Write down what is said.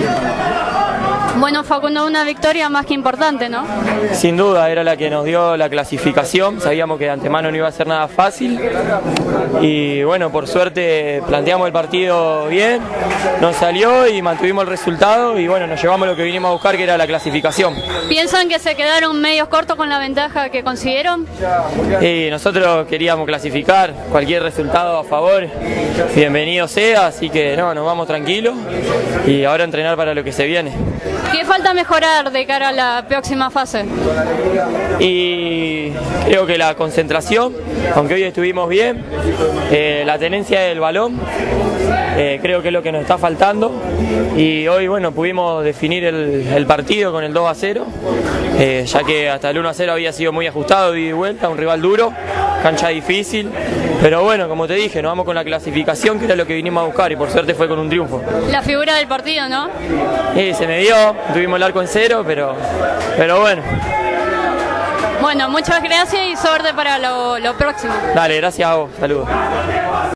Bueno, Facundo, una victoria más que importante, ¿no? Sin duda, era la que nos dio la clasificación. Sabíamos que de antemano no iba a ser nada fácil. Y bueno, por suerte planteamos el partido bien, nos salió y mantuvimos el resultado. Y bueno, nos llevamos lo que vinimos a buscar, que era la clasificación. ¿Piensan que se quedaron medios cortos con la ventaja que consiguieron? Y nosotros queríamos clasificar, cualquier resultado a favor, bienvenido sea. Así que no, nos vamos tranquilos y ahora entrenar para lo que se viene. ¿Qué falta mejorar de cara a la próxima fase? Y creo que la concentración, aunque hoy estuvimos bien, la tenencia del balón, creo que es lo que nos está faltando. Y hoy, bueno, pudimos definir el partido con el 2-0, ya que hasta el 1-0 había sido muy ajustado, ida y vuelta, un rival duro, cancha difícil. Pero bueno, como te dije, nos vamos con la clasificación, que era lo que vinimos a buscar, y por suerte fue con un triunfo. La figura del partido, ¿no? Se me dio, tuvimos el arco en cero, pero bueno. Bueno, muchas gracias y suerte para lo próximo. Dale, gracias a vos, saludos.